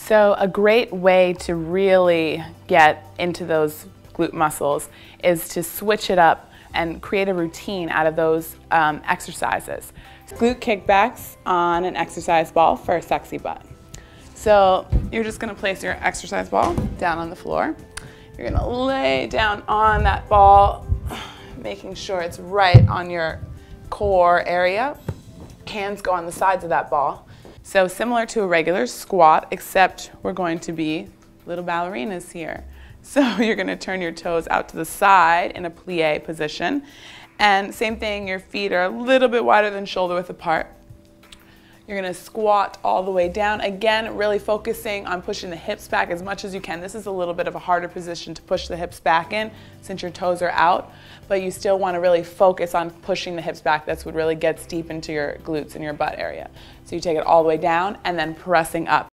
So a great way to really get into those glute muscles is to switch it up and create a routine out of those exercises. Glute kickbacks on an exercise ball for a sexy butt. So you're just gonna place your exercise ball down on the floor. You're gonna lay down on that ball, making sure it's right on your core area. Hands go on the sides of that ball. So similar to a regular squat, except we're going to be little ballerinas here. So you're gonna turn your toes out to the side in a plie position. And same thing, your feet are a little bit wider than shoulder width apart. You're gonna squat all the way down. Again, really focusing on pushing the hips back as much as you can. This is a little bit of a harder position to push the hips back in since your toes are out, but you still wanna really focus on pushing the hips back. That's what really gets deep into your glutes and your butt area. So you take it all the way down and then pressing up.